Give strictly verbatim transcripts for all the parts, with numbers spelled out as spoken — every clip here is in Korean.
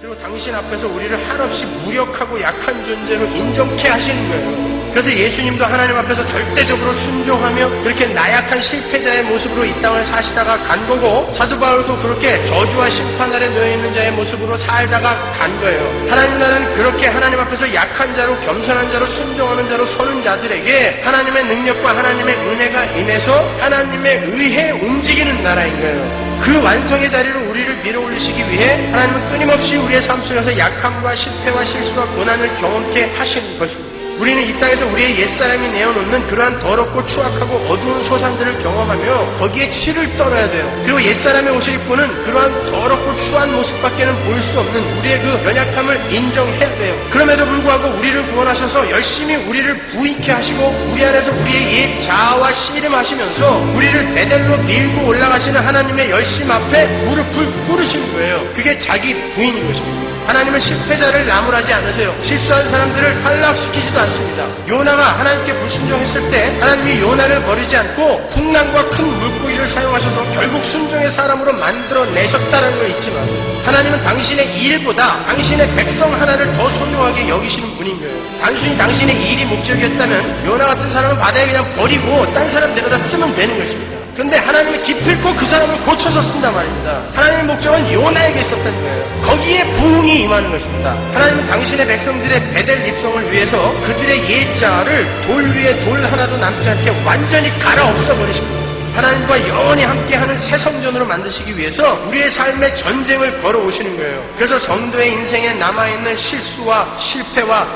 그리고 당신 앞에서 우리를 한없이 무력하고 약한 존재로 인정케 하시는 거예요. 그래서 예수님도 하나님 앞에서 절대적으로 순종하며 그렇게 나약한 실패자의 모습으로 이 땅을 사시다가 간 거고, 사도 바울도 그렇게 저주와 심판 아래 놓여있는 자의 모습으로 살다가 간 거예요. 하나님 나라는 그렇게 하나님 앞에서 약한 자로, 겸손한 자로, 순종하는 자로 서는 자들에게 하나님의 능력과 하나님의 은혜가 임해서 하나님의 의해 움직이는 나라인 거예요. 그 완성의 자리로 우리를 밀어올리시기 위해 하나님은 끊임없이 우리의 삶 속에서 약함과 실패와 실수와 고난을 경험케 하시는 것입니다. 우리는 이 땅에서 우리의 옛사람이 내어놓는 그러한 더럽고 추악하고 어두운 소산들을 경험하며 거기에 치를 떨어야 돼요. 그리고 옛사람의 옷을 입고는 그러한 더럽고 추한 모습밖에는 볼 수 없는 우리의 그 연약함을 인정해야 돼요. 그럼에도 불구하고 우리를 구원하셔서 열심히 우리를 부익케 하시고 우리 안에서 우리의 옛 자아와 씨름하시면서 우리를 베델로 밀고 올라가시는 하나님의 열심 앞에 무릎을 꿇으시는 거예요. 그게 자기 부인인 것입니다. 하나님은 실패자를 나무라지 않으세요. 실수한 사람들을 탈락시키지도 않습니다. 요나가 하나님께 불순종했을 때 하나님이 요나를 버리지 않고 풍랑과 큰 물고기를 사용하셔서 결국 순종의 사람으로 만들어내셨다는 걸 잊지 마세요. 하나님은 당신의 일보다 당신의 백성 하나를 더 소중하게 여기시는 분인 거예요. 단순히 당신의 일이 목적이었다면 요나 같은 사람은 바다에 그냥 버리고 딴 사람 내려다 쓰면 되는 것입니다. 그런데 하나님은 기필코 그 사람을 고쳐서 쓴단 말입니다. 하나님의 목적은 요나에게 있었다는 거예요. 거기에 부흥이 임하는 것입니다. 하나님은 당신의 백성들의 베델 입성을 위해서 그들의 옛자를 돌 위에 돌 하나도 남지 않게 완전히 갈아 없애버리십니다. 하나님과 영원히 함께하는 새 성전으로 만드시기 위해서 우리의 삶의 전쟁을 걸어오시는 거예요. 그래서 성도의 인생에 남아있는 실수와 실패와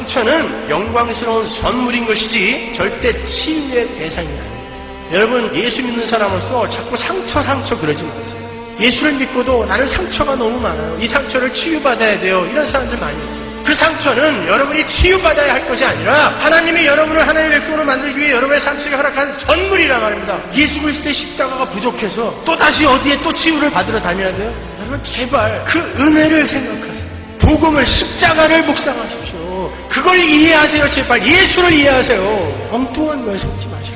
상처는 영광스러운 선물인 것이지 절대 치유의 대상이 아닙니다. 여러분, 예수 믿는 사람으로서 자꾸 상처 상처 그러지 마세요. 예수를 믿고도 나는 상처가 너무 많아요. 이 상처를 치유받아야 돼요. 이런 사람들 많이 있어요. 그 상처는 여러분이 치유받아야 할 것이 아니라 하나님이 여러분을 하나님의 백성으로 만들기 위해 여러분의 삶 속에 허락한 선물이란 말입니다. 예수 그리스도의 십자가가 부족해서 또다시 어디에 또 치유를 받으러 다녀야 돼요? 여러분, 제발 그 은혜를 생각하세요. 복음을, 십자가를 묵상하십시오. 그걸 이해하세요. 제발 예수를 이해하세요. 엉뚱한 말 섞지 마시라고.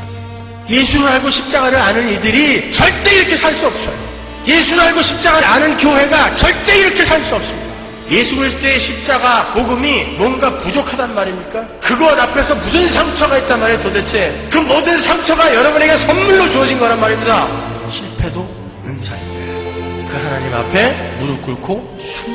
예수를 알고 십자가를 아는 이들이 절대 이렇게 살 수 없어요. 예수를 알고 십자가를 아는 교회가 절대 이렇게 살 수 없습니다. 예수 그리스도의 십자가 복음이 뭔가 부족하단 말입니까? 그것 앞에서 무슨 상처가 있단 말이에요 도대체. 그 모든 상처가 여러분에게 선물로 주어진 거란 말입니다. 실패도 은사인 거예요. 그 하나님 앞에 무릎 꿇고 숨